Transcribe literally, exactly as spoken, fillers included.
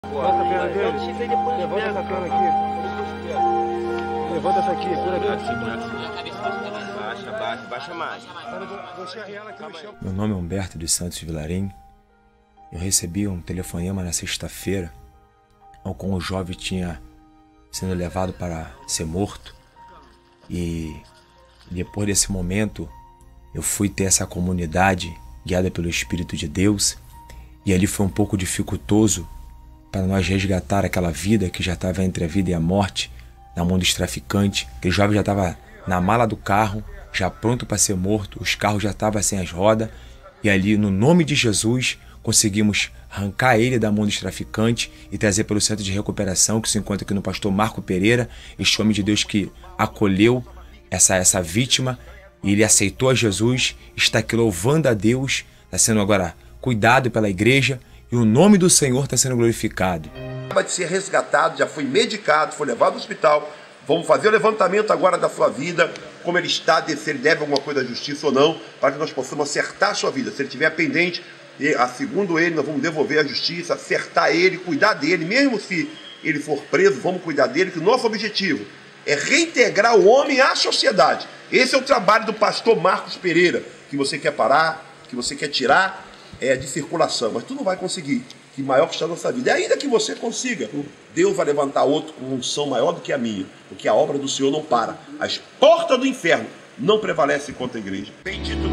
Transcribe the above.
Levanta a perna dele. Levanta essa perna aqui. Levanta essa aqui. Baixa, baixa, baixa mais. Meu nome é Humberto dos Santos Vilarim. Eu recebi um telefonema na sexta-feira, ao qual um jovem tinha sido levado para ser morto. E depois desse momento, eu fui ter essa comunidade guiada pelo Espírito de Deus. E ali foi um pouco dificultoso para nós resgatar aquela vida que já estava entre a vida e a morte, na mão dos traficantes. Aquele jovem já estava na mala do carro, já pronto para ser morto, os carros já estavam sem as rodas, e ali, no nome de Jesus, conseguimos arrancar ele da mão dos traficantes e trazer pelo centro de recuperação, que se encontra aqui no pastor Marco Pereira, este homem de Deus que acolheu essa, essa vítima, e ele aceitou a Jesus, está aqui louvando a Deus, está sendo agora cuidado pela igreja, e o nome do Senhor está sendo glorificado. Acaba de ser resgatado, já foi medicado, foi levado ao hospital. Vamos fazer o levantamento agora da sua vida, como ele está, se ele deve alguma coisa à justiça ou não, para que nós possamos acertar a sua vida. Se ele estiver pendente, segundo ele, nós vamos devolver à justiça, acertar ele, cuidar dele, mesmo se ele for preso, vamos cuidar dele, que o nosso objetivo é reintegrar o homem à sociedade. Esse é o trabalho do pastor Marcos Pereira, que você quer parar, que você quer tirar é, de circulação, mas tu não vai conseguir, que maior que está a nossa vida. E ainda que você consiga, Deus vai levantar outro com unção maior do que a minha, porque a obra do Senhor não para. As portas do inferno não prevalecem contra a igreja. Bendito